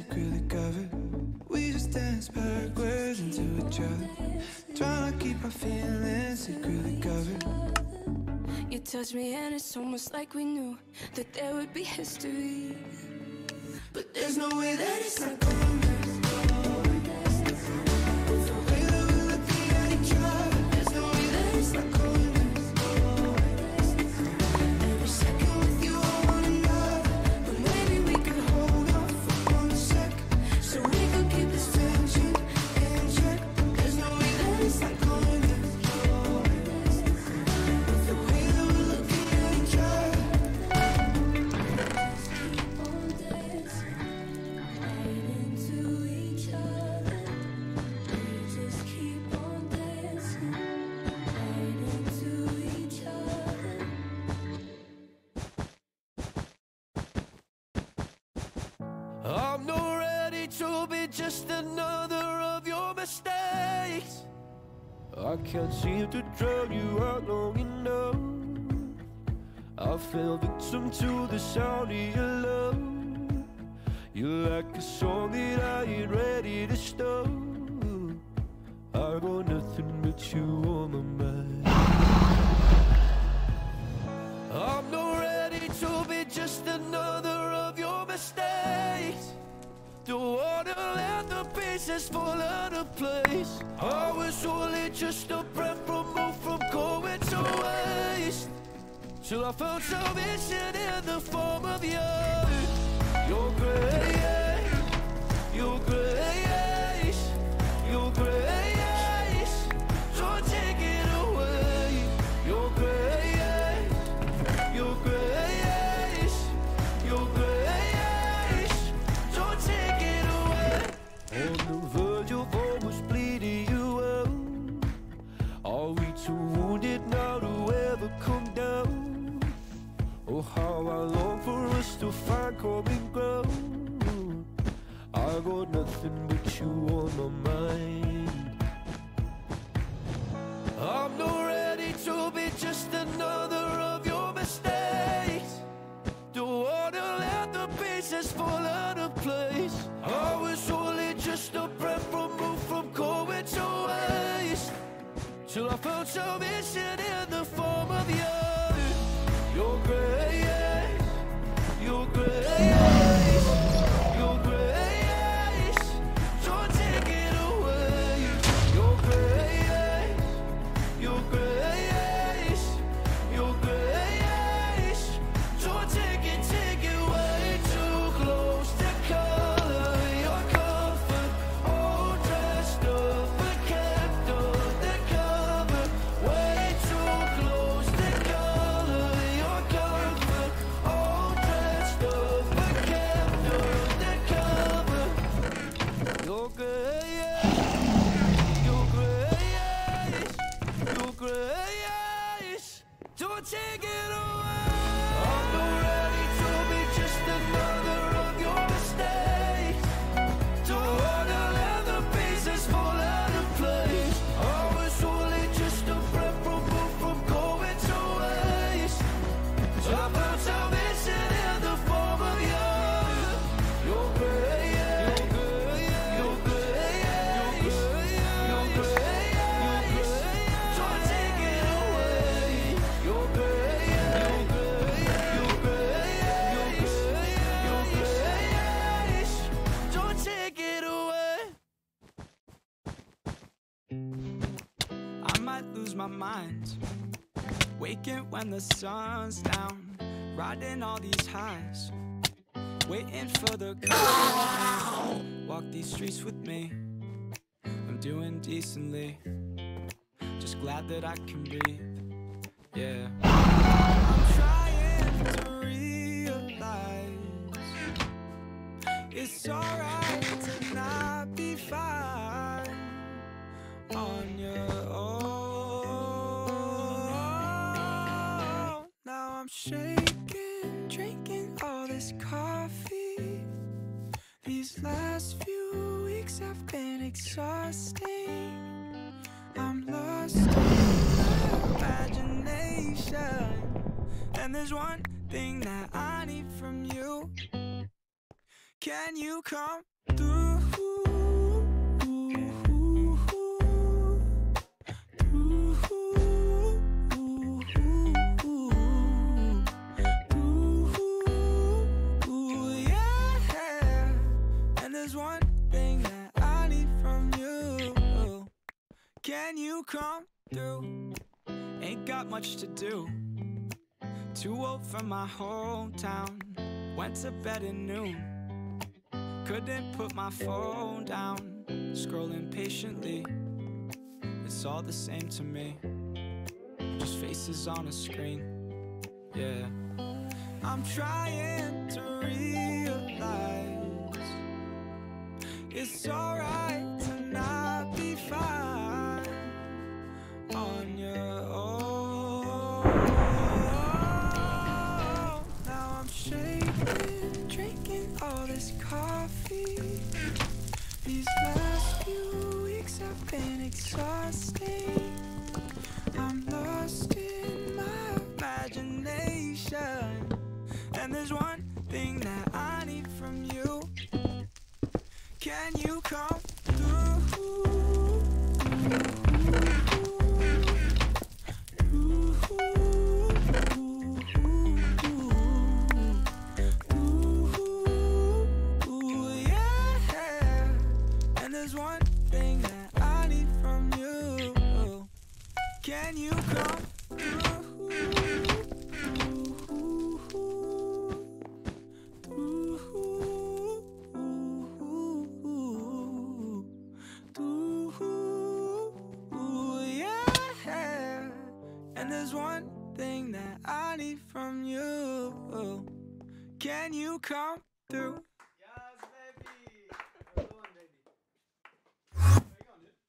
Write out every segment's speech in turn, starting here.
secretly covered. We just dance backwards into each other, trying to keep our feelings secretly covered. You touch me and it's almost like we knew that there would be history. But there's no way that it's not gonna last. The way that we're looking at each other, there's no way that it's not gonna last. Every second with you I wanna know, but maybe we could hold off for 1 sec, so we could keep this tension in check. There's no way that it's not gonna last. The way that we're looking at each other. I'm not ready to be just another of your mistakes. I can't seem to drown you out long enough. I fell victim to the sound of your love. You're like a song that I ain't ready to stop. I got nothing but you on my mind. I'm not ready to be just another of your mistakes. Don't wanna let the pieces fall out of place. I was only just a breath removed from going to waste, till I found salvation in the form of you. Your grace, your grace, your grace. Don't take it away. Your grace, your grace, your grace. Don't take it away. On the verge of almost bleeding you out. Are we too wounded now to ever come down? Oh, how I long for us to find common ground. I got nothing but you on my mind. I'm not ready to be just another of your mistakes. Don't wanna let the pieces fall out of place. I was only just a breath removed from going to waste, till I found salvation in the form of you. Your grace, your grace, your grace. Don't take it away. Your grace, your grace, your grace. Don't take it way too close to color. Your comfort, all dressed up but kept under cover. Way too close to color. Your comfort, all dressed up but kept under cover. Your grace, your grace, your grace. Don't take it away. I'm not ready to be just another of your mistakes. Don't wanna let the pieces fall out of place. I was only just a breath removed from going to waste, so I found salvation in the form of you. Your grace, your grace, your grace. Don't take it away. Your grace, your grace, your grace. Don't take it away. I might lose my mind, waking when the sun's down, riding all these highs, waiting for the call. Walk these streets with me, I'm doing decently, just glad that I can breathe. Yeah, I'm trying to realize it's alright to not be fine on your own. Now I'm shaking, drinking all this coffee. These last few weeks have been exhausting. I'm lost in my imagination, and there's one thing that I need from you. Can you come you come through? Ain't got much to do. Too old for my hometown. Went to bed at noon. Couldn't put my phone down. Scrolling patiently. It's all the same to me. Just faces on a screen. Yeah. I'm trying to realize it's alright to not be fine on your own. Now I'm shaking, drinking all this coffee. These last few weeks have been exhausting. I'm lost in my imagination. And there's one thing that I need from you. Can you come through? Yeah. And there's one thing that I need from you. Can you come through? There's one thing that I need from you. Can you come through? Yes, baby. Well done, baby. Where you going, dude?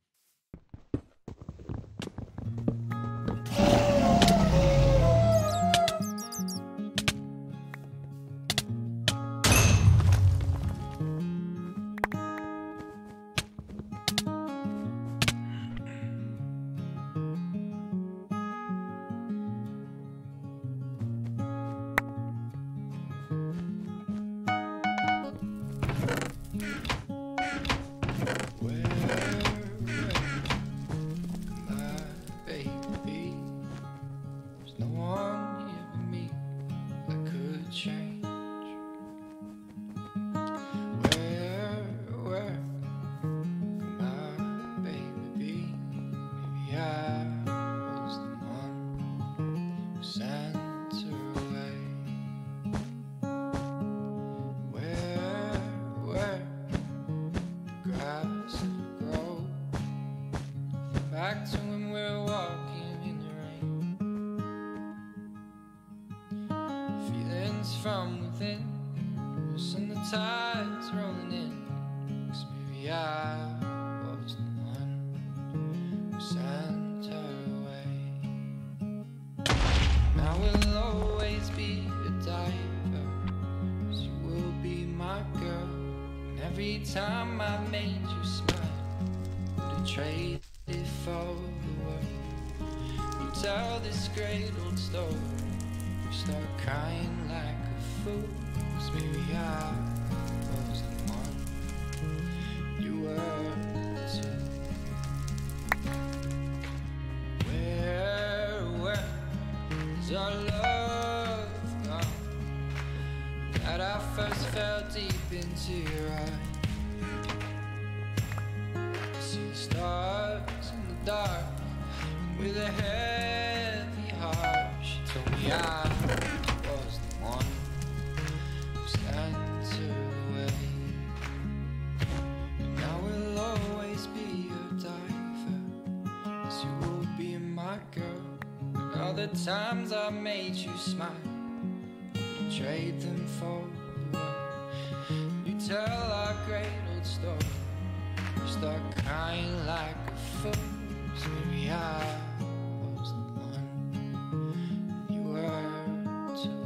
Back to when we're walking in the rain. Feelings from within, loosen the tides rolling in. 'Cause maybe I was the one who sent her away. Now we'll always be a diver, 'cause you will be my girl. And every time I made you smile, would trade it for the world. You tell this great old story, you start crying like a fool. 'Cause maybe I was the one, you were too. Where is our love gone? That I first fell deep into your eyes. See the stars in the dark, and with a heavy heart, she told me I was the one who sent her away. And now we'll always be your diver, 'cause you will be my girl. And all the times I made you smile, you trade them for the world. You tell our great old story, start crying like a fool. So maybe I was the one, you were too.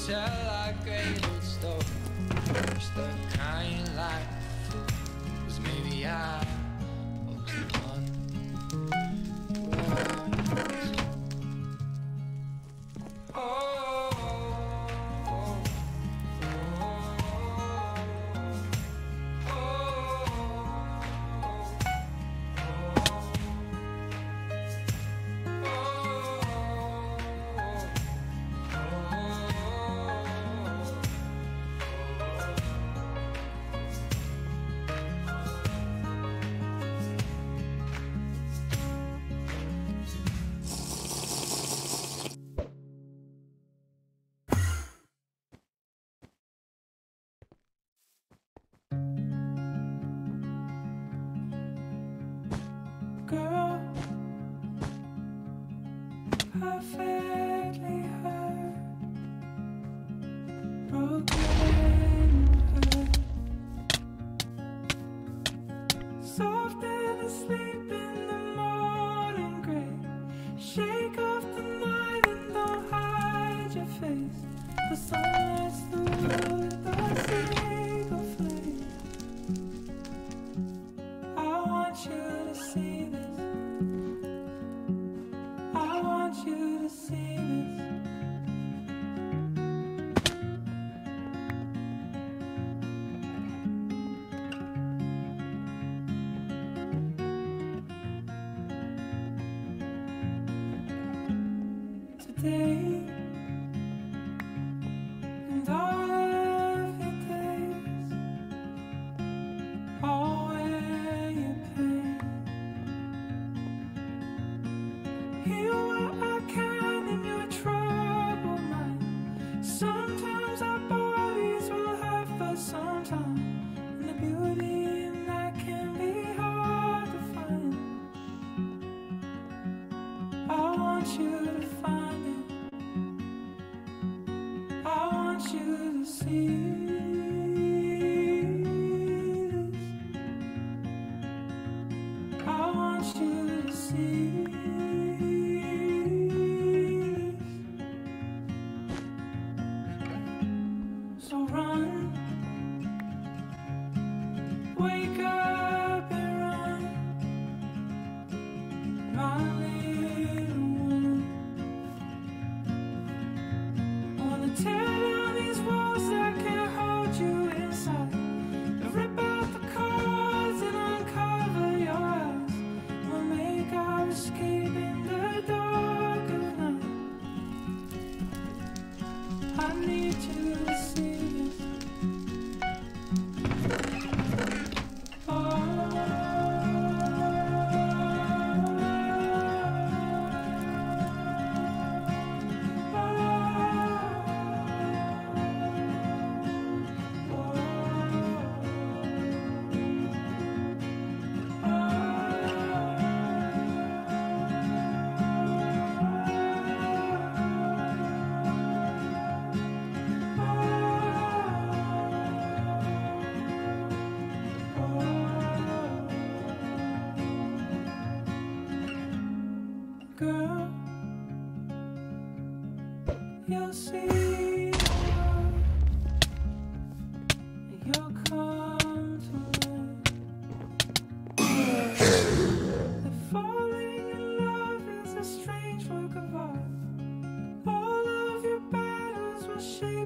tell our great old stories, the kind life was maybe I was the one. Girl, perfectly hurt, broken hurt, soft and asleep in the morning gray. Shake off the night and don't hide your face. The sun lights the world with a single flame. I want you to see this. I want you to see this. Today and all of your days, all where your pain. Heal what I can in your troubled mind. Sometimes our bodies will hurt for some time, and the beauty in that can be hard to find. I want you to find it. I want you to see this. I want you to see this. So run, wake up and run, my little one. I wanna tear down these walls that can't hold you inside, and rip out the cords and uncover your eyes. We'll make our escape in the dark of night. I need you to see this. Oh. Girl, you'll see the world, and you'll come to learn that falling in love is a strange work of art. All of your battles will shape